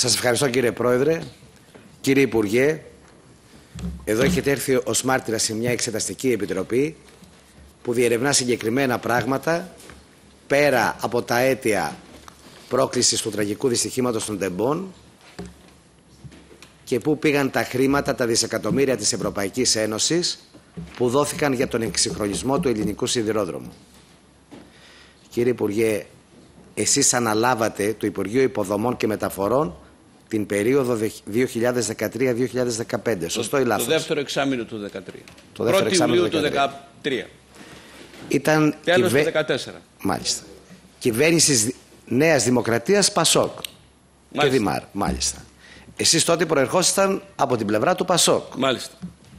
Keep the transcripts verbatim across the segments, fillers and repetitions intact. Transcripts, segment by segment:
Σας ευχαριστώ κύριε Πρόεδρε. Κύριε Υπουργέ, εδώ έχετε έρθει ως μάρτυρα σε μια εξεταστική επιτροπή που διερευνά συγκεκριμένα πράγματα πέρα από τα αίτια πρόκλησης του τραγικού δυστυχήματος των τεμπών και πού πήγαν τα χρήματα, τα δισεκατομμύρια της Ευρωπαϊκής Ένωσης που δόθηκαν για τον εξυγχρονισμό του ελληνικού σιδηρόδρομου. Κύριε Υπουργέ, εσείς αναλάβατε το Υπουργείο Υποδομών και Μεταφορών την περίοδο δύο χιλιάδες δεκατρία με δύο χιλιάδες δεκαπέντε. Σωστό ή λάθος? Το δεύτερο εξάμηνο του δεκατρία. Το δεύτερο εξάμηνο του δεκατρία. Ήταν τέλος κυβε... του δεκατέσσερα. Μάλιστα. Κυβέρνηση Νέας Δημοκρατίας Πασόκ. Μάλιστα. Και Δημάρ. Μάλιστα. Εσείς τότε προερχόσασταν από την πλευρά του Πασόκ. Μάλιστα.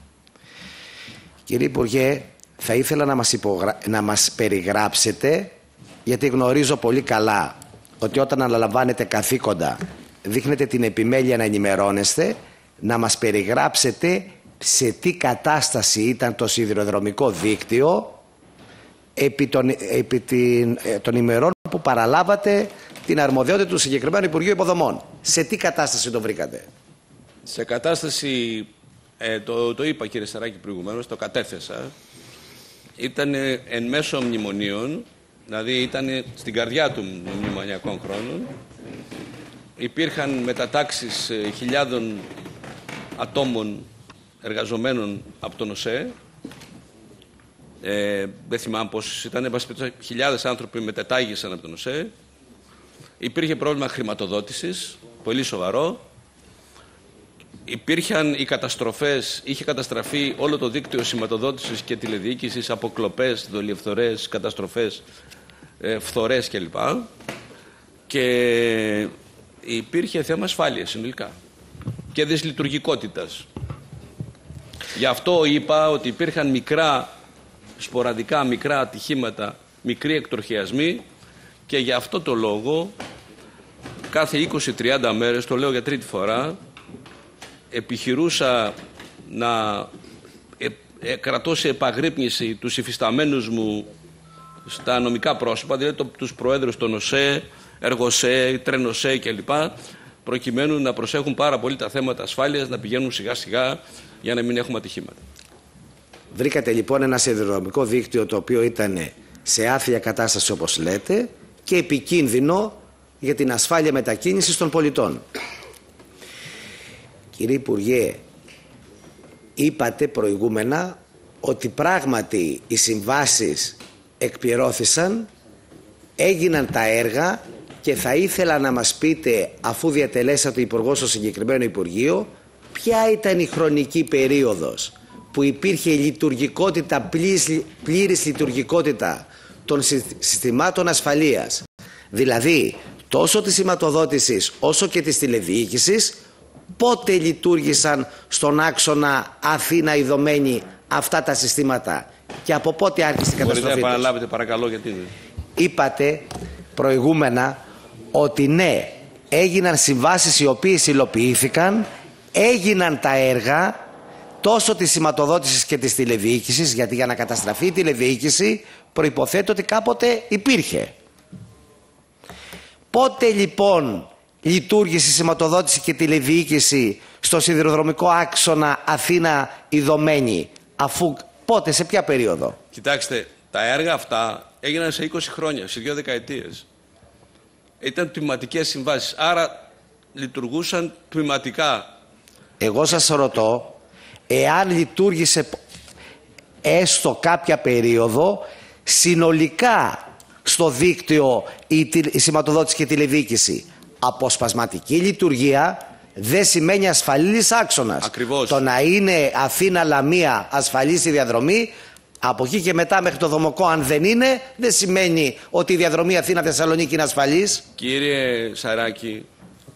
Κύριε Υπουργέ, θα ήθελα να μας, υπογρα... να μας περιγράψετε, γιατί γνωρίζω πολύ καλά ότι όταν αναλαμβάνετε καθήκοντα δείχνετε την επιμέλεια να ενημερώνεστε, να μας περιγράψετε σε τι κατάσταση ήταν το σιδηροδρομικό δίκτυο επί των, επί την, των ημερών που παραλάβατε την αρμοδιότητα του συγκεκριμένου Υπουργείου Υποδομών. Σε τι κατάσταση το βρήκατε? Σε κατάσταση, ε, το, το είπα κύριε Σαράκη προηγουμένως, το κατέθεσα, ήταν εν μέσω μνημονίων, δηλαδή ήταν στην καρδιά των μνημονιακών χρόνων. Υπήρχαν μετατάξεις ε, χιλιάδων ατόμων εργαζομένων από τον ΟΣΕ. Ε, δεν θυμάμαι πόσους ήταν, χιλιάδες άνθρωποι μετετάγησαν από τον ΟΣΕ. Υπήρχε πρόβλημα χρηματοδότησης, πολύ σοβαρό. Υπήρχαν οι καταστροφές, είχε καταστραφεί όλο το δίκτυο σηματοδότησης και τηλεδιοίκησης από κλοπές, δολιοφθορές, καταστροφές, ε, φθορές κλπ. Και υπήρχε θέμα ασφάλειας συνολικά και δυσλειτουργικότητας. Γι' αυτό είπα ότι υπήρχαν μικρά, σποραδικά μικρά ατυχήματα, μικροί εκτροχιασμοί και γι' αυτό το λόγο κάθε είκοσι με τριάντα μέρες, το λέω για τρίτη φορά, επιχειρούσα να ε, ε, κρατώ σε επαγρύπνηση τους υφισταμένους μου στα νομικά πρόσωπα, δηλαδή το, τους προέδρους των ΟΣΕ, Εργοσέ, Τρένοσέ κλπ, προκειμένου να προσέχουν πάρα πολύ τα θέματα ασφάλειας, να πηγαίνουν σιγά σιγά για να μην έχουμε ατυχήματα. Βρήκατε λοιπόν ένα σιδηροδρομικό δίκτυο το οποίο ήταν σε άθλια κατάσταση όπως λέτε και επικίνδυνο για την ασφάλεια μετακίνησης των πολιτών. Κύριε Υπουργέ, είπατε προηγούμενα ότι πράγματι οι συμβάσεις εκπληρώθησαν, έγιναν τα έργα και θα ήθελα να μας πείτε, αφού διατελέσατε υπουργό στο συγκεκριμένο Υπουργείο, ποια ήταν η χρονική περίοδος που υπήρχε λειτουργικότητα, πλήρης, πλήρης λειτουργικότητα των συστημάτων ασφαλείας. Δηλαδή, τόσο της σηματοδότησης όσο και της τηλεδιοίκησης, πότε λειτουργήσαν στον άξονα Αθήνα-Ιδωμένη αυτά τα συστήματα και από πότε άρχισε η καταστροφή? Μπορείτε να επαναλάβετε παρακαλώ γιατί είναι. Είπατε προηγούμενα ότι ναι, έγιναν συμβάσεις οι οποίες υλοποιήθηκαν, έγιναν τα έργα τόσο της σηματοδότησης και της τηλεδιοίκησης, γιατί για να καταστραφεί η τηλεδιοίκηση προϋποθέτει ότι κάποτε υπήρχε. Πότε λοιπόν λειτουργήσε η σηματοδότηση και τηλεδιοίκηση στο σιδηροδρομικό άξονα Αθήνα-Ιδωμένη, αφού πότε, σε ποια περίοδο? Κοιτάξτε, τα έργα αυτά έγιναν σε είκοσι χρόνια, σε δύο δεκαετίες. Ήταν τμηματικές συμβάσεις, άρα λειτουργούσαν τμηματικά. Εγώ σας ρωτώ, εάν λειτουργήσε έστω κάποια περίοδο συνολικά στο δίκτυο η, η σηματοδότηση και η τηλεδιοίκηση. Αποσπασματική λειτουργία δεν σημαίνει ασφαλής άξονας. Ακριβώς. Το να είναι Αθήνα-Λαμία ασφαλής η διαδρομή, από εκεί και μετά μέχρι το Δομοκό, αν δεν είναι, δεν σημαίνει ότι η διαδρομή Αθήνα-Θεσσαλονίκη είναι ασφαλής. Κύριε Σαράκη,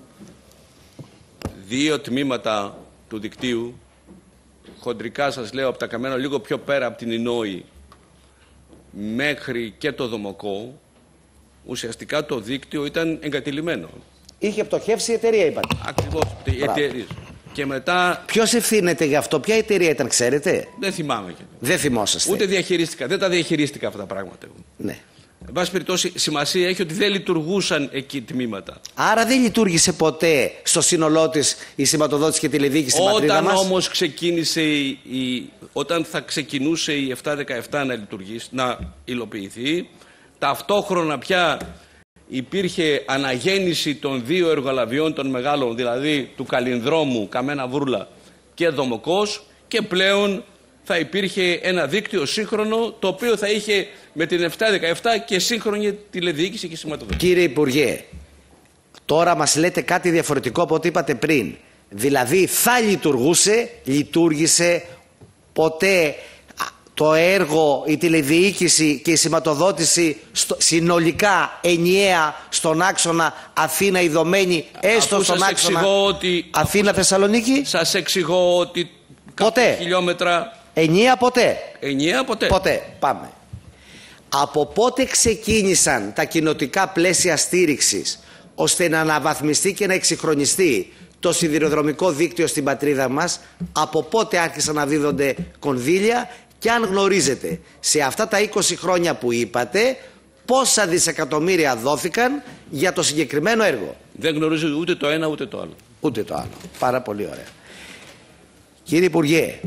δύο τμήματα του δικτύου, χοντρικά σας λέω από τα Καμένα, λίγο πιο πέρα από την Ινόη μέχρι και το Δομοκό, ουσιαστικά το δίκτυο ήταν εγκατηλημμένο. Είχε πτωχεύσει η εταιρεία, είπατε. Ακριβώς, οι εταιρείες. Και μετά... Ποιος ευθύνεται γι' αυτό, ποια εταιρεία ήταν, ξέρετε? Δεν θυμάμαι. Δεν θυμόσαστε. Ούτε διαχειρίστηκα, δεν τα διαχειρίστηκα αυτά τα πράγματα. Ναι. Εν πάση περιπτώσει, σημασία έχει ότι δεν λειτουργούσαν εκεί τμήματα. Άρα δεν λειτουργήσε ποτέ στο σύνολό της η σηματοδότηση και τηλεδιοίκηση στην πατρίδα μας. Όταν όμως ξεκίνησε η, η, όταν θα ξεκινούσε η επτά δεκαεπτά να λειτουργήσει, να υλοποιηθεί, ταυτόχρονα πια υπήρχε αναγέννηση των δύο εργολαβιών των μεγάλων, δηλαδή του Καλινδρόμου, Καμένα Βούρλα και Δομοκός, και πλέον θα υπήρχε ένα δίκτυο σύγχρονο, το οποίο θα είχε με την επτά δεκαεπτά και σύγχρονη τηλεδιοίκηση και σηματοδότηση. Κύριε Υπουργέ, τώρα μας λέτε κάτι διαφορετικό από ό,τι είπατε πριν. Δηλαδή θα λειτουργούσε, λειτουργήσε ποτέ το έργο, η τηλεδιοίκηση και η σηματοδότηση στο, συνολικά ενιαία στον άξονα Αθήνα-Ιδωμένη, έστω Αφού στον σας άξονα ότι, Αθήνα-Θεσσαλονίκη. Σας εξηγώ ότι ποτέ. χιλιόμετρα... Ενιαία ποτέ. Ενιαία ποτέ. Ποτέ. Πάμε. Από πότε ξεκίνησαν τα κοινοτικά πλαίσια στήριξης ώστε να αναβαθμιστεί και να εξυγχρονιστεί το σιδηροδρομικό δίκτυο στην πατρίδα μας, από πότε άρχισαν να δίδονται κονδύλια, και αν γνωρίζετε σε αυτά τα είκοσι χρόνια που είπατε πόσα δισεκατομμύρια δόθηκαν για το συγκεκριμένο έργο? Δεν γνωρίζω ούτε το ένα ούτε το άλλο. Ούτε το άλλο. Πάρα πολύ ωραία. Κύριε Υπουργέ,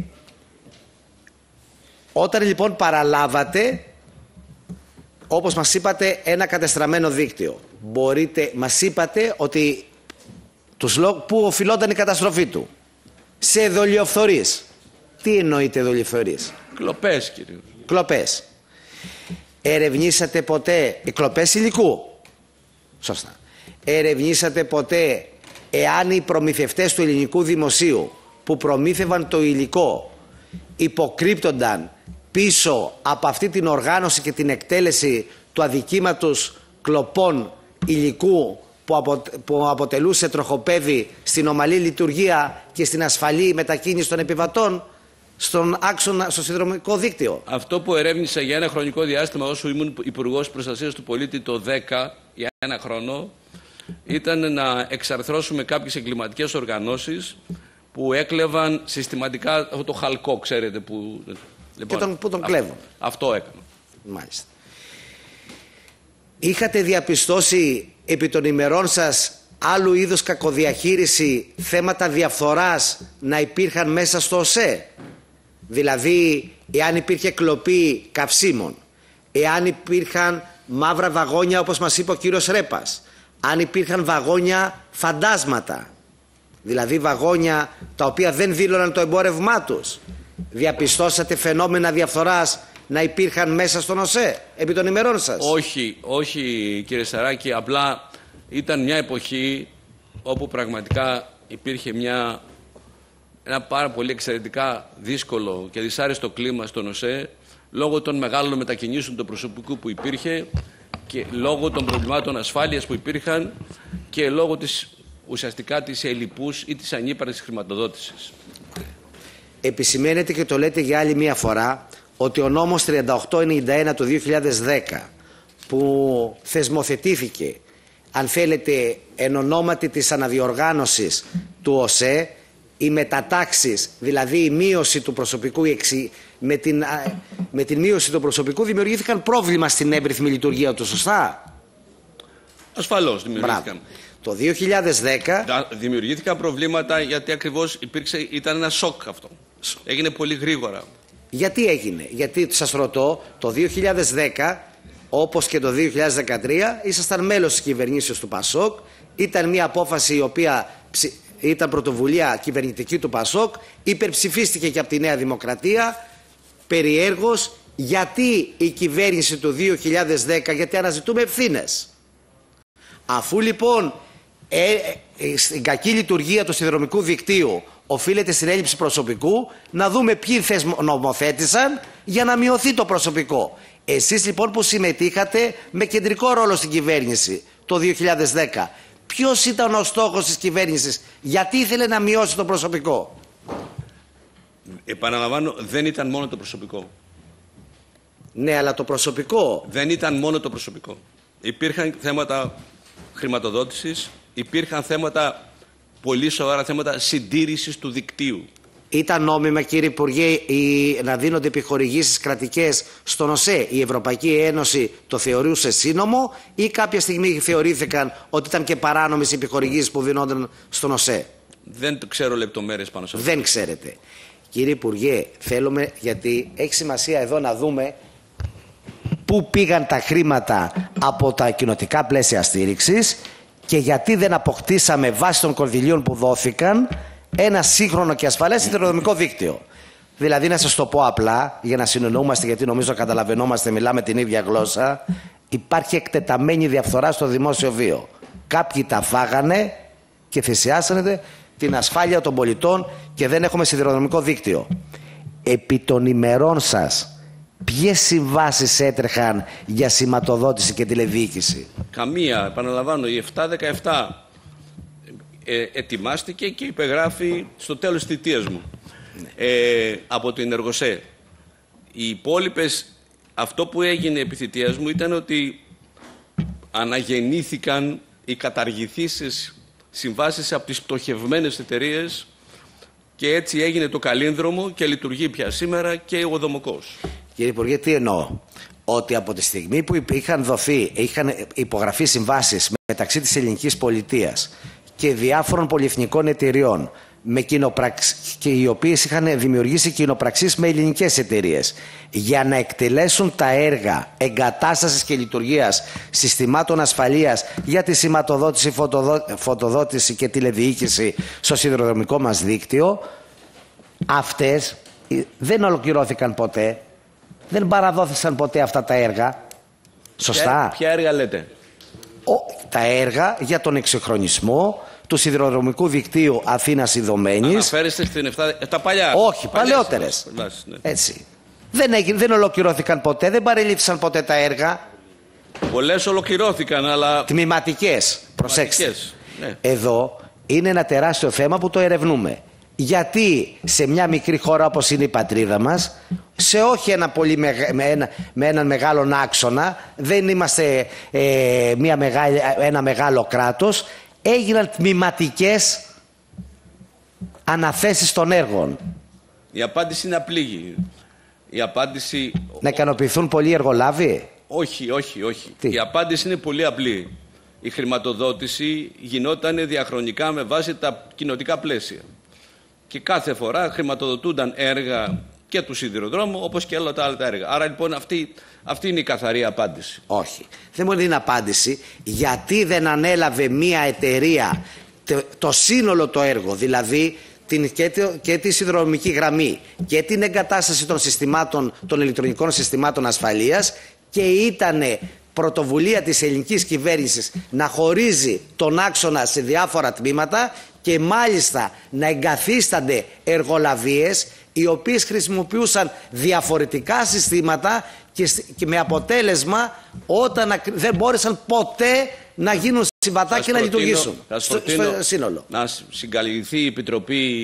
όταν λοιπόν παραλάβατε, όπως μας είπατε, ένα κατεστραμμένο δίκτυο, μπορείτε, μας είπατε ότι τους λόγους που οφειλόταν η καταστροφή του σε δολιοφθορείς. Τι εννοείται δολιοφθορείς? Κλοπές, κύριε. Κλοπές. Ερευνήσατε ποτέ οι κλοπές υλικού? Σωστά. Ερευνήσατε ποτέ εάν οι προμηθευτές του ελληνικού δημοσίου που προμήθευαν το υλικό υποκρύπτονταν πίσω από αυτή την οργάνωση και την εκτέλεση του αδικήματος κλοπών υλικού που, απο, που αποτελούσε τροχοπέδι στην ομαλή λειτουργία και στην ασφαλή μετακίνηση των επιβατών στον άξονα, στο συνδρομικό δίκτυο? Αυτό που ερεύνησα για ένα χρονικό διάστημα όσο ήμουν Υπουργός Προστασίας του Πολίτη το δέκα, για ένα χρόνο, ήταν να εξαρθρώσουμε κάποιες εγκληματικές οργανώσεις που έκλεβαν συστηματικά αυτό το χαλκό, ξέρετε, που... Λοιπόν, και τον, που τον κλέβουν. Αυτό έκανα. Μάλιστα. Είχατε διαπιστώσει επί των ημερών σας άλλου είδους κακοδιαχείριση, θέματα διαφθοράς να υπήρχαν μέσα στο ΟΣΕ? Δηλαδή, εάν υπήρχε κλοπή καυσίμων, εάν υπήρχαν μαύρα βαγόνια όπως μας είπε ο κύριος Ρέπας, αν υπήρχαν βαγόνια φαντάσματα, δηλαδή βαγόνια τα οποία δεν δήλωναν το εμπόρευμά τους, διαπιστώσατε φαινόμενα διαφθοράς να υπήρχαν μέσα στον ΟΣΕ επί των ημερών σας? Όχι, όχι κύριε Σαράκη, απλά ήταν μια εποχή όπου πραγματικά υπήρχε μια, ένα πάρα πολύ εξαιρετικά δύσκολο και δυσάρεστο κλίμα στον ΟΣΕ, λόγω των μεγάλων μετακινήσεων του προσωπικού που υπήρχε και λόγω των προβλημάτων ασφάλειας που υπήρχαν και λόγω της, ουσιαστικά της ελλειπούς ή της ανύπαρκτης χρηματοδότησης. Επισημαίνεται και το λέτε για άλλη μία φορά ότι ο νόμος τριάντα οκτώ ενενήντα ένα του δύο χιλιάδες δέκα που θεσμοθετήθηκε, αν θέλετε, εν ονόματι της αναδιοργάνωσης του ΟΣΕ, οι μετατάξεις, δηλαδή η μείωση του προσωπικού, με την, με την μείωση του προσωπικού δημιουργήθηκαν πρόβλημα στην εύρυθμη λειτουργία του, σωστά? Ασφαλώς δημιουργήθηκαν. Μπράβο. Το δύο χιλιάδες δέκα... Δημιουργήθηκαν προβλήματα γιατί ακριβώς υπήρξε, ήταν ένα σοκ αυτό. Έγινε πολύ γρήγορα. Γιατί έγινε? Γιατί σας ρωτώ, το δύο χιλιάδες δέκα, όπως και το δύο χιλιάδες δεκατρία, ήσασταν μέλος της κυβερνήσεως του ΠΑΣΟΚ. Ήταν μια απόφαση η οποία ήταν πρωτοβουλία κυβερνητική του ΠΑΣΟΚ, υπερψηφίστηκε και από τη Νέα Δημοκρατία. Περιέργως, γιατί η κυβέρνηση του δύο χιλιάδες δέκα, γιατί αναζητούμε ευθύνες. Αφού λοιπόν ε, ε, στην κακή λειτουργία του σιδηροδρομικού δικτύου οφείλεται στην έλλειψη προσωπικού, να δούμε ποιοι νομοθέτησαν για να μειωθεί το προσωπικό. Εσείς λοιπόν που συμμετείχατε με κεντρικό ρόλο στην κυβέρνηση το δύο χιλιάδες δέκα, ποιος ήταν ο στόχος της κυβέρνησης, γιατί ήθελε να μειώσει το προσωπικό? Επαναλαμβάνω, δεν ήταν μόνο το προσωπικό. Ναι, αλλά το προσωπικό... Δεν ήταν μόνο το προσωπικό. Υπήρχαν θέματα χρηματοδότησης, υπήρχαν θέματα, πολύ σοβαρά θέματα συντήρησης του δικτύου. Ήταν νόμιμα, κύριε Υπουργέ, οι, να δίνονται επιχορηγήσεις κρατικές στον ΟΣΕ? Η Ευρωπαϊκή Ένωση το θεωρούσε σύνομο ή κάποια στιγμή θεωρήθηκαν ότι ήταν και παράνομες οι επιχορηγήσεις που δίνονταν στον ΟΣΕ? Δεν ξέρω λεπτομέρειες πάνω σε αυτό. Δεν ξέρετε. Κύριε Υπουργέ, θέλουμε, γιατί έχει σημασία εδώ να δούμε πού πήγαν τα χρήματα από τα κοινοτικά πλαίσια στήριξης και γιατί δεν αποκτήσαμε βάσει των κονδυλίων που δόθηκαν ένα σύγχρονο και ασφαλές σιδηροδρομικό δίκτυο. Δηλαδή, να σας το πω απλά, για να συνεννοούμαστε, γιατί νομίζω καταλαβαίνόμαστε, μιλάμε την ίδια γλώσσα, υπάρχει εκτεταμένη διαφθορά στο δημόσιο βίο. Κάποιοι τα φάγανε και θυσιάσανε την ασφάλεια των πολιτών και δεν έχουμε σιδηροδρομικό δίκτυο. Επί των ημερών σας, ποιες συμβάσεις έτρεχαν για σηματοδότηση και τηλεδιοίκηση? Καμία. Επαναλαμβάνω, η επτά δεκαεπτά ε, ετοιμάστηκε και υπεγράφει στο τέλος της θητείας μου ε, από την Ενεργοσέ. Οι υπόλοιπες, αυτό που έγινε επί θητείας μου ήταν ότι αναγεννήθηκαν οι καταργηθήσεις συμβάσεις από τις πτωχευμένες εταιρείες και έτσι έγινε το Καλίνδρομο και λειτουργεί πια σήμερα και ο Δομοκός. Κύριε Υπουργέ, τι εννοώ? Ότι από τη στιγμή που είχαν δοθεί, είχαν υπογραφεί συμβάσεις μεταξύ της ελληνικής πολιτείας και διάφορων πολυεθνικών εταιριών με κοινοπραξ... και οι οποίες είχαν δημιουργήσει κοινοπραξίες με ελληνικές εταιρείες για να εκτελέσουν τα έργα εγκατάστασης και λειτουργίας συστημάτων ασφαλείας για τη σηματοδότηση, φωτοδο... φωτοδότηση και τηλεδιοίκηση στο σιδηροδρομικό μας δίκτυο, αυτές δεν ολοκληρώθηκαν ποτέ, δεν παραδόθησαν ποτέ αυτά τα έργα. Σωστά? Ποια, ποια έργα λέτε? Ο, τα έργα για τον εξυγχρονισμό του σιδηροδρομικού δικτύου Αθήνας Ιδωμένης. Αναφέρεστε στην επτά, τα παλιά. Όχι, παλαιότερες. Ναι. Έτσι. Δεν, έγινε, δεν ολοκληρώθηκαν ποτέ, δεν παρελήφθησαν ποτέ τα έργα. Πολλές ολοκληρώθηκαν, αλλά... Τμηματικές. Προσέξτε. Ναι. Εδώ είναι ένα τεράστιο θέμα που το ερευνούμε. Γιατί σε μια μικρή χώρα όπως είναι η πατρίδα μας, σε όχι ένα πολύ μεγα, με, ένα, με έναν μεγάλο άξονα, δεν είμαστε ε, μια μεγάλη, ένα μεγάλο κράτος, έγιναν τμηματικές αναθέσεις των έργων. Η απάντηση είναι απλή. Η απάντηση... Να ικανοποιηθούν πολλοί εργολάβοι? Όχι, όχι, όχι. Τι? Η απάντηση είναι πολύ απλή. Η χρηματοδότηση γινόταν διαχρονικά με βάση τα κοινοτικά πλαίσια. Και κάθε φορά χρηματοδοτούνταν έργα και του σιδηροδρόμου όπως και όλα τα άλλα τα έργα. Άρα λοιπόν αυτή, αυτή είναι η καθαρή απάντηση. Όχι. Δεν μου είναι απάντηση γιατί δεν ανέλαβε μια εταιρεία το, το σύνολο το έργο, δηλαδή την, και, και τη σιδηροδρομική γραμμή και την εγκατάσταση των, συστημάτων, των ηλεκτρονικών συστημάτων ασφαλείας, και ήτανε πρωτοβουλία της ελληνικής κυβέρνησης να χωρίζει τον άξονα σε διάφορα τμήματα και μάλιστα να εγκαθίστανται εργολαβίες οι οποίες χρησιμοποιούσαν διαφορετικά συστήματα και, και με αποτέλεσμα όταν δεν μπόρεσαν ποτέ να γίνουν συμβατά και προτείνω, να λειτουργήσουν στο, στο σύνολο. Να συγκαλυφθεί η Επιτροπή,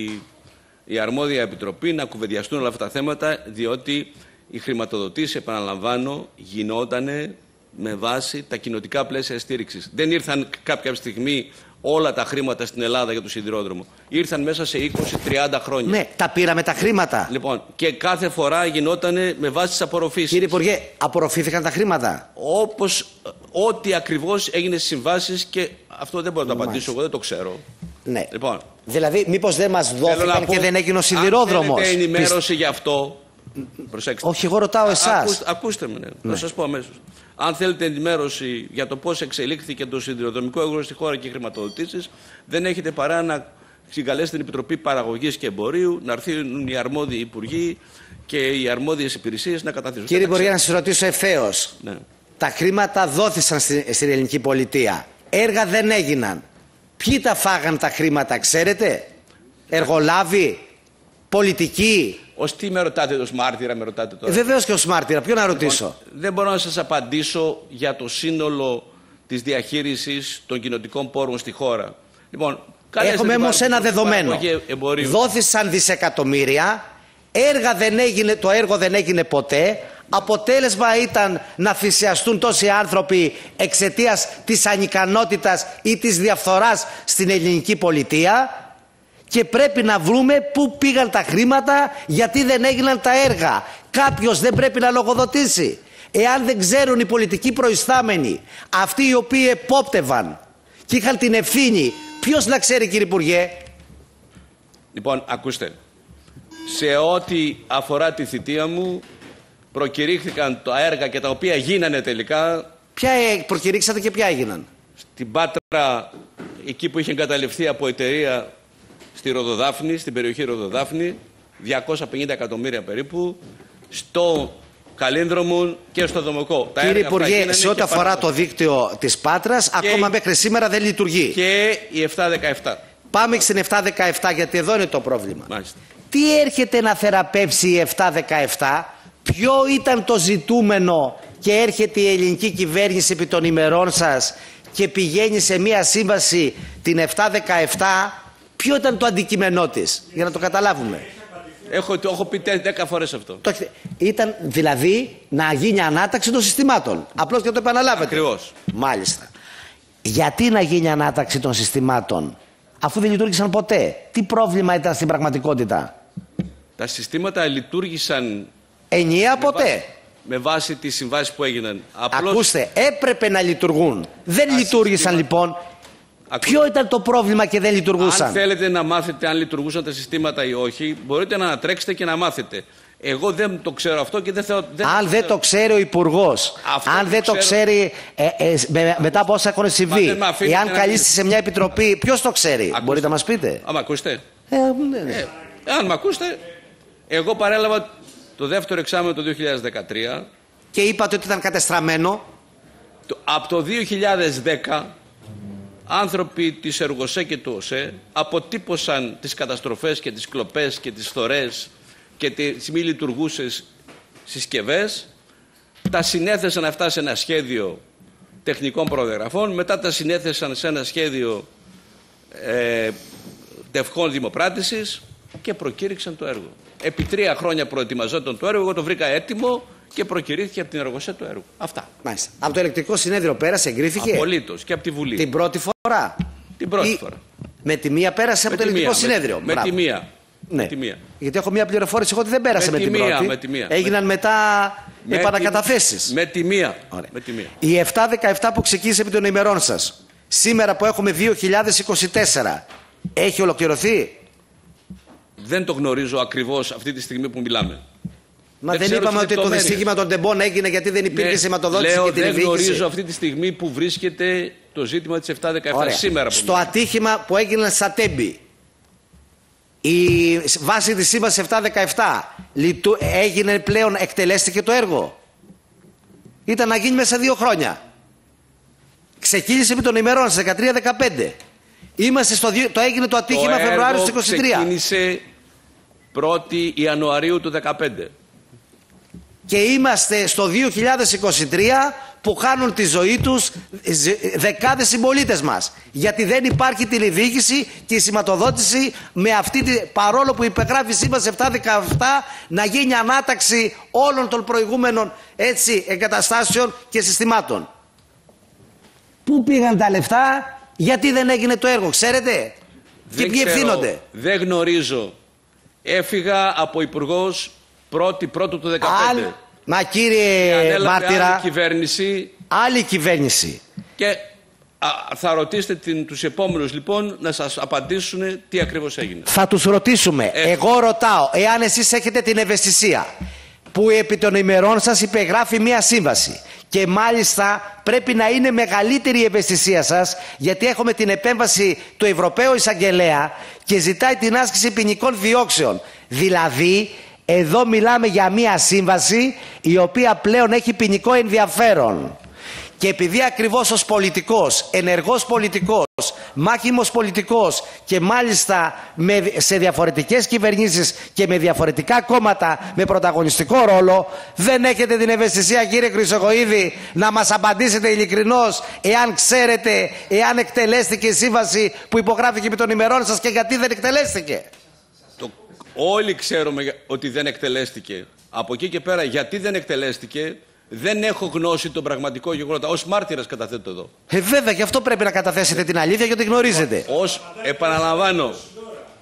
η αρμόδια Επιτροπή, να κουβεντιαστούν όλα αυτά τα θέματα, διότι οι χρηματοδοτήσεις, επαναλαμβάνω, γινότανε με βάση τα κοινοτικά πλαίσια στήριξης. Δεν ήρθαν κάποια στιγμή όλα τα χρήματα στην Ελλάδα για το σιδηρόδρομο. Ήρθαν μέσα σε είκοσι με τριάντα χρόνια. Ναι, τα πήραμε τα χρήματα. Λοιπόν, και κάθε φορά γινότανε με βάση τις απορροφήσεις. Κύριε Υπουργέ, απορροφήθηκαν τα χρήματα? Όπως, ό,τι ακριβώς έγινε στις συμβάσεις, και αυτό δεν μπορώ να το απαντήσω, εγώ δεν το ξέρω. Ναι. Λοιπόν, δηλαδή, μήπως δεν μας δόθηκαν και δεν έγινε ο σιδηρόδρομος? Αν θέλετε ενημέρωση γι' αυτό, προσέξτε. Όχι, εγώ ρωτάω εσάς. Ακούστε, ακούστε με, ναι. Ναι. Θα σας πω αμέσως. Αν θέλετε ενημέρωση για το πώς εξελίχθηκε το σιδηροδρομικό έργο στη χώρα και οι χρηματοδοτήσεις, δεν έχετε παρά να συγκαλέσετε την Επιτροπή Παραγωγής και Εμπορίου, να έρθουν οι αρμόδιοι υπουργοί και οι αρμόδιες υπηρεσίες να καταθέσουν. Κύριε Υπουργέ, να σας ρωτήσω ευθέως. Ναι. Τα χρήματα δόθησαν στην, στην ελληνική πολιτεία. Έργα δεν έγιναν. Ποιοι τα φάγαν τα χρήματα, ξέρετε? Εργολάβοι, πολιτικοί? Ως τι με ρωτάτε, ως μάρτυρα με ρωτάτε τώρα? Ε, βεβαίως και ως μάρτυρα. Ποιο να ρωτήσω? Λοιπόν, δεν μπορώ να σας απαντήσω για το σύνολο της διαχείρισης των κοινοτικών πόρων στη χώρα. Λοιπόν, έχουμε όμως ένα δεδομένο. Δόθησαν δισεκατομμύρια, έργα δεν έγινε, το έργο δεν έγινε ποτέ. Αποτέλεσμα ήταν να θυσιαστούν τόσοι άνθρωποι εξαιτίας της ανικανότητας ή της διαφθοράς στην ελληνική πολιτεία. Και πρέπει να βρούμε πού πήγαν τα χρήματα, γιατί δεν έγιναν τα έργα. Κάποιος δεν πρέπει να λογοδοτήσει. Εάν δεν ξέρουν οι πολιτικοί προϊστάμενοι, αυτοί οι οποίοι επόπτευαν και είχαν την ευθύνη, ποιος να ξέρει, κύριε Υπουργέ? Λοιπόν, ακούστε. Σε ό,τι αφορά τη θητεία μου, προκηρύχθηκαν τα έργα και τα οποία γίνανε τελικά. Ποια προκηρύξατε και ποια έγιναν? Στην Πάτρα, εκεί που είχε εγκαταλειφθεί από εταιρεία στη Ροδοδάφνη, στην περιοχή Ροδοδάφνη, διακόσια πενήντα εκατομμύρια περίπου, στο Καλίνδρομο και στο Δομοκό. Κύριε Υπουργέ, σε ό,τι αφορά το δίκτυο της Πάτρας, και ακόμα μέχρι σήμερα δεν λειτουργεί. Και η επτακόσια δεκαεπτά. Πάμε στην επτακόσια δεκαεπτά, γιατί εδώ είναι το πρόβλημα. Μάλιστα. Τι έρχεται να θεραπεύσει η επτακόσια δεκαεπτά, ποιο ήταν το ζητούμενο, και έρχεται η ελληνική κυβέρνηση επί των ημερών σας και πηγαίνει σε μία σύμβαση την επτακόσια δεκαεπτά, ποιο ήταν το αντικείμενό της, για να το καταλάβουμε? Έχω, το έχω πει δέκα φορές αυτό. Το, ήταν δηλαδή να γίνει ανάταξη των συστημάτων. Απλώς και το επαναλάβετε. Ακριβώς. Μάλιστα. Γιατί να γίνει ανάταξη των συστημάτων, αφού δεν λειτουργήσαν ποτέ? Τι πρόβλημα ήταν στην πραγματικότητα? Τα συστήματα λειτουργήσαν ενιαία ποτέ. Με βάση, με βάση τις συμβάσεις που έγιναν. Απλώς... Ακούστε, έπρεπε να λειτουργούν. Δεν Α, λειτουργήσαν συστήμα... λοιπόν. Ακούστε. Ποιο ήταν το πρόβλημα και δεν λειτουργούσαν? Αν θέλετε να μάθετε αν λειτουργούσαν τα συστήματα ή όχι, μπορείτε να ανατρέξετε και να μάθετε. Εγώ δεν το ξέρω αυτό και δεν θέλω. Δεν αν δεν το ξέρει ο Υπουργός, αν δεν το ξέρω... ξέρει ε, ε, με, μετά από όσα έχουν συμβεί, εάν καλείστη σε μια επιτροπή, ποιος το ξέρει? Ακούστε. Μπορείτε να μας πείτε? Αν μ' ακούσετε. Ε, ναι, ναι. Ε, αν μ' ακούσετε, εγώ παρέλαβα το δεύτερο εξάμηνο το δύο χιλιάδες δεκατρία. Και είπατε ότι ήταν κατεστραμμένο. Το, από το δύο χιλιάδες δέκα άνθρωποι της Εργοσέ και του ΟΣΕ αποτύπωσαν τις καταστροφές και τις κλοπές και τις φθορές και τις μη λειτουργούσες συσκευές, τα συνέθεσαν αυτά σε ένα σχέδιο τεχνικών προδιαγραφών, μετά τα συνέθεσαν σε ένα σχέδιο ε, τευχών δημοπράτησης και προκήρυξαν το έργο. Επί τρία χρόνια προετοιμαζόταν το έργο, εγώ το βρήκα έτοιμο και προκηρύχθηκε από την Εργοσέ το έργο. Αυτά. Μάλιστα. Από το Ελεκτρικό Συνέδριο πέρασε, εγκρίθηκε? Απολύτως. Και από τη Βουλή. Την πρώτη φορά? Την πρώτη Ή... φορά. Με τη μία πέρασε με από το Ελεκτρικό μία, Συνέδριο. Με, με τη μία. Ναι. Με τη μία. Γιατί έχω μία πληροφόρηση εγώ ότι δεν πέρασε με, με, τη την μία, πρώτη. Με τη μία. Έγιναν με... μετά με επανακαταθέσεις. Με τη μία. Με τη μία. Η επτακόσια δεκαεπτά που ξεκίνησε επί των ημερών σας, σήμερα που έχουμε δύο χιλιάδες είκοσι τέσσερα, έχει ολοκληρωθεί? Δεν το γνωρίζω ακριβώς αυτή τη στιγμή που μιλάμε. Μα δεν, δεν είπαμε ότι το δυστύχημα των τεμπών έγινε γιατί δεν υπήρχε ναι, σηματοδότηση λέω, και την δεν διοίκηση. γνωρίζω αυτή τη στιγμή που βρίσκεται το ζήτημα της επτακόσια δεκαεπτά σήμερα. Στο ατύχημα που έγινε στα Τέμπη, η βάση της σύμβασης επτακόσια δεκαεπτά έγινε πλέον, εκτελέστηκε το έργο? Ήταν να γίνει μέσα σε δύο χρόνια. Ξεκίνησε επί των ημερών στις δεκατρία δεκαπέντε. Είμαστε στο, το έγινε το ατύχημα Φεβρουάριο του είκοσι τρία. Ξεκίνησε πρώτη Ιανουαρίου του δεκαπέντε. Και είμαστε στο δύο χιλιάδες είκοσι τρία που χάνουν τη ζωή τους δεκάδες συμπολίτες μας. Γιατί δεν υπάρχει τηλεδιοίκηση και η σηματοδότηση με αυτή τη, παρόλο που υπεγράφει η σύμβαση επτακόσια δεκαεπτά, να γίνει ανάταξη όλων των προηγούμενων έτσι, εγκαταστάσεων και συστημάτων. Πού πήγαν τα λεφτά, γιατί δεν έγινε το έργο, ξέρετε? Δεν και ποιοι ευθύνονται? Δεν γνωρίζω. Έφυγα από υπουργός πρώτη πρώτου του δεκαπέντε. Αν, μα κύριε Μάρτυρα, άλλη κυβέρνηση. Άλλη κυβέρνηση. Και α, θα ρωτήσετε την, τους επόμενους λοιπόν να σας απαντήσουν τι ακριβώς έγινε. Θα τους ρωτήσουμε. Ε. Εγώ ρωτάω, εάν εσείς έχετε την ευαισθησία που επί των ημερών σας υπεγράφει μία σύμβαση και μάλιστα πρέπει να είναι μεγαλύτερη η ευαισθησία σας, γιατί έχουμε την επέμβαση του Ευρωπαίου Εισαγγελέα και ζητάει την άσκηση ποινικών διώξεων. Δηλαδή εδώ μιλάμε για μία σύμβαση η οποία πλέον έχει ποινικό ενδιαφέρον. Και επειδή ακριβώς ως πολιτικός, ενεργός πολιτικός, μάχημος πολιτικός και μάλιστα με, σε διαφορετικές κυβερνήσεις και με διαφορετικά κόμματα με πρωταγωνιστικό ρόλο, δεν έχετε την ευαισθησία, κύριε Χρυσοχοΐδη, να μας απαντήσετε ειλικρινώς εάν ξέρετε, εάν εκτελέστηκε η σύμβαση που υπογράφηκε επί των ημερών σας και γιατί δεν εκτελέστηκε? Το, όλοι ξέρουμε ότι δεν εκτελέστηκε. Από εκεί και πέρα γιατί δεν εκτελέστηκε δεν έχω γνώση των πραγματικών γεγονότων. Ως μάρτυρας καταθέτω εδώ. Ε, βέβαια, γι' αυτό πρέπει να καταθέσετε την αλήθεια, γιατί γνωρίζετε. Ως, επαναλαμβάνω,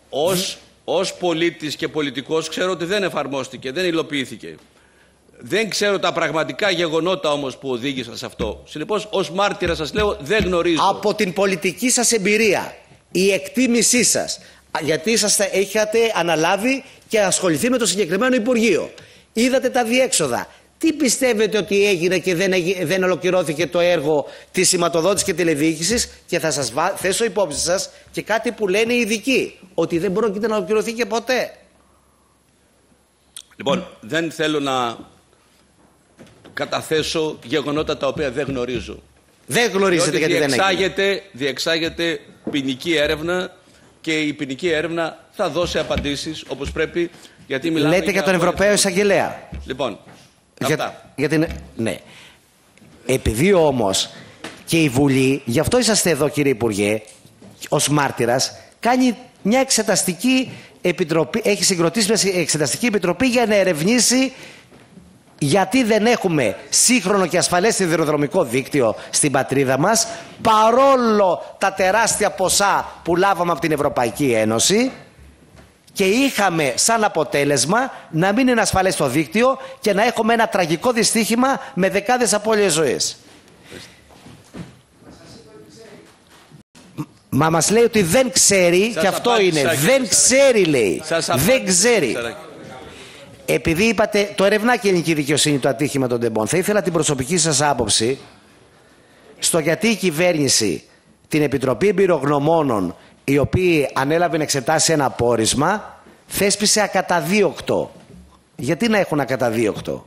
ως, ως πολίτης και πολιτικός ξέρω ότι δεν εφαρμόστηκε, δεν υλοποιήθηκε. Δεν ξέρω τα πραγματικά γεγονότα όμως που οδήγησαν σε αυτό. Συνεπώς, ως μάρτυρα σας λέω, δεν γνωρίζω. Από την πολιτική σας εμπειρία, η εκτίμησή σας, γιατί είσαστε, είχατε αναλάβει και ασχοληθεί με το συγκεκριμένο Υπουργείο, είδατε τα διέξοδα. Τι πιστεύετε ότι έγινε και δεν, έγι, δεν ολοκληρώθηκε το έργο της σηματοδότησης και τηλεδιοίκησης? Και θα σας βά, θέσω υπόψη σας και κάτι που λένε οι ειδικοί, ότι δεν πρόκειται να ολοκληρωθεί και ποτέ. Λοιπόν, δεν θέλω να καταθέσω γεγονότα τα οποία δεν γνωρίζω. Δεν γνωρίζετε γιατί δεν έγινε. Διεξάγεται ποινική έρευνα και η ποινική έρευνα θα δώσει απαντήσεις όπως πρέπει. Γιατί μιλάμε Λέτε για, για τον Ευρωπαίο Εισαγγελέα. Λοιπόν, για, αυτά. Για την, ναι. Επειδή όμως και η Βουλή, γι' αυτό είσαστε εδώ κύριε Υπουργέ, ως μάρτυρας, κάνει μια εξεταστική επιτροπή, έχει συγκροτήσει μια εξεταστική επιτροπή για να ερευνήσει γιατί δεν έχουμε σύγχρονο και ασφαλές σιδηροδρομικό δίκτυο στην πατρίδα μας, παρόλο τα τεράστια ποσά που λάβαμε από την Ευρωπαϊκή Ένωση, και είχαμε σαν αποτέλεσμα να μην είναι ασφαλές το δίκτυο και να έχουμε ένα τραγικό δυστύχημα με δεκάδες απώλειες ζωής. Μα μας λέει ότι δεν ξέρει, σας και αυτό απάντησα, είναι, και δεν σας ξέρει λέει, δεν ξέρει. Σας... Επειδή είπατε, το ερευνά και η ελληνική δικαιοσύνη το ατύχημα των τεμπών, θα ήθελα την προσωπική σας άποψη στο γιατί η κυβέρνηση, την Επιτροπή Εμπειρογνωμόνων, οι οποίοι ανέλαβε να εξετάσει ένα πόρισμα, θέσπισε ακαταδίωκτο. Γιατί να έχουν ακαταδίωκτο?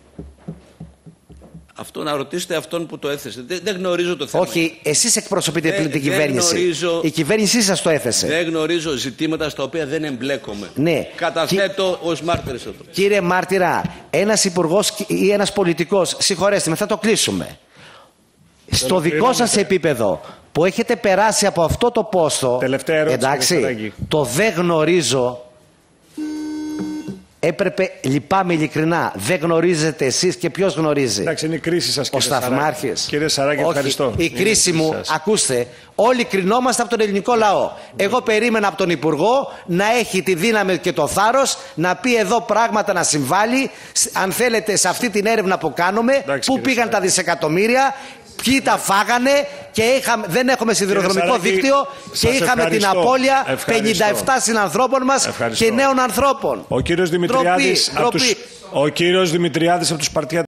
Αυτό να ρωτήσετε αυτόν που το έθεσε. Δεν, δεν γνωρίζω το θέμα. Όχι, εσείς εκπροσωπείτε δεν, την κυβέρνηση. Γνωρίζω, η κυβέρνησή σας το έθεσε. Δεν γνωρίζω ζητήματα στα οποία δεν εμπλέκομαι. Ναι. Καταθέτω Κι... ως μάρτυρες εδώ. Κύριε μάρτυρα, ένας υπουργός ή ένας πολιτικός, συγχωρέστε με, θα το κλείσουμε. Στο δικό σας επίπεδο που έχετε περάσει από αυτό το πόστο, εντάξει, το δεν γνωρίζω, έπρεπε, λυπάμαι ειλικρινά, δεν γνωρίζετε εσείς και ποιος γνωρίζει? Εντάξει, είναι η κρίση σας, κύριε ο Σταθμάρχης. Κύριε Σαράκη, ευχαριστώ. Η κρίση μου, σας. Ακούστε, όλοι κρινόμαστε από τον ελληνικό λαό. Εγώ περίμενα από τον Υπουργό να έχει τη δύναμη και το θάρρος να πει εδώ πράγματα, να συμβάλλει, αν θέλετε, σε αυτή την έρευνα που κάνουμε, Εντάξει, πού πήγαν Σαράκη. τα δισεκατομμύρια, ποιοι τα φάγανε, και είχαμε, δεν έχουμε σιδηροδρομικό δίκτυο και είχαμε την απώλεια ευχαριστώ. πενήντα επτά συνανθρώπων μας ευχαριστώ. και νέων ανθρώπων. Ο κύριος Δημητριάδης, από τους, ο κύριος Δημητριάδης από τους Παρτιά